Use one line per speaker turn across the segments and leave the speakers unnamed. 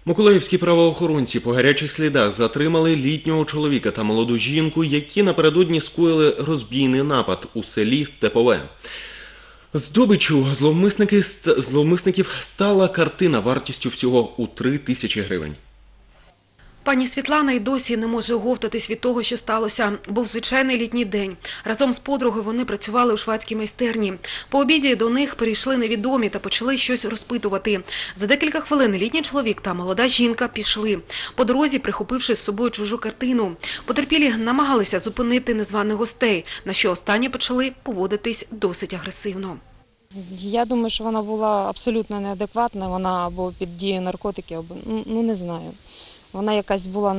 Миколаївські правоохоронці по гарячих слідах затримали літнього чоловіка та молоду жінку, які напередодні скоїли розбійний напад у селі Степове. Здобиччю зловмисників стала картина вартістю всього у 3000 гривень.
Пані Світлана й досі не може оговтатись від того, що сталося. Був звичайний літній день. Разом з подругою вони працювали у швадській майстерні. По обіді до них перейшли невідомі та почали щось розпитувати. За декілька хвилин літній чоловік та молода жінка пішли, по дорозі прихопивши з собою чужу картину. Потерпілі намагалися зупинити незваних гостей, на що останні почали поводитись досить агресивно.
Я думаю, що вона була абсолютно неадекватна, вона або під дією наркотиків, або, не знаю. Вона якась була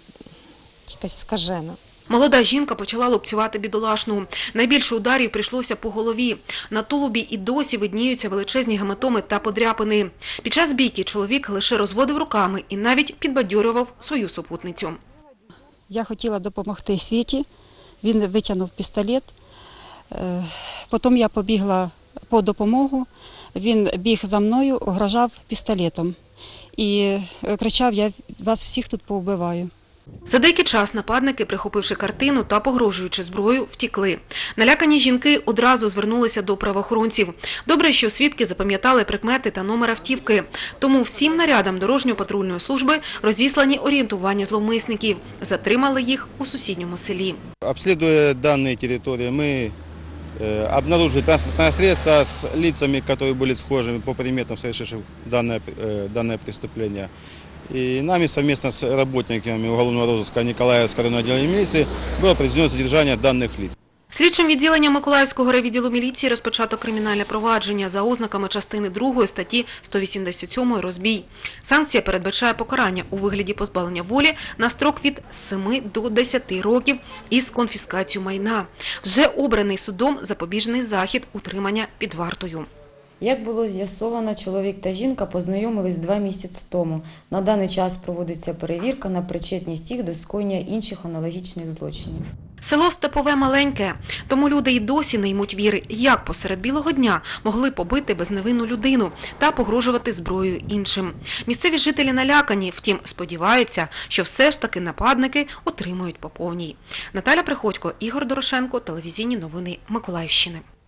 скажена.
Молода жінка почала лупцювати бідолашну. Найбільше ударів прийшлося по голові. На тулубі і досі видніються величезні гематоми та подряпини. Під час бійки чоловік лише розводив руками і навіть підбадьорював свою супутницю.
Я хотіла допомогти Світі, він витягнув пістолет, потім я побігла по допомогу, він біг за мною, угрожав пістолетом. І кричав: "Я вас всіх тут повбиваю".
За деякий час нападники, прихопивши картину та погрожуючи зброєю, втікли. Налякані жінки одразу звернулися до правоохоронців. Добре, що свідки запам'ятали прикмети та номер автівки. Тому всім нарядам дорожньо-патрульної служби розіслані орієнтування зловмисників. Затримали їх у сусідньому селі.
Обслідуючи дані території, ми обнаружили транспортное средство с лицами, которые были схожими по приметам, совершивших данное преступление. И нами совместно с работниками уголовного розыска Николаевского районного отделения милиции было произведено задержание данных лиц.
Слідчим відділенням Миколаївського райвідділу міліції розпочато кримінальне провадження за ознаками частини 2 статті 187 «Розбій». Санкція передбачає покарання у вигляді позбавлення волі на строк від 7 до 10 років із конфіскацією майна. Вже обраний судом запобіжний захід утримання під вартою.
Як було з'ясовано, чоловік та жінка познайомились 2 місяці тому. На даний час проводиться перевірка на причетність їх до скоєння інших аналогічних злочинів.
Село Степове маленьке, тому люди й досі не ймуть віри, як посеред білого дня могли побити безневинну людину та погрожувати зброєю іншим. Місцеві жителі налякані, втім сподіваються, що все ж таки нападники отримують по повній. Наталя Приходько, Ігор Дорошенко, телевізійні новини Миколаївщини.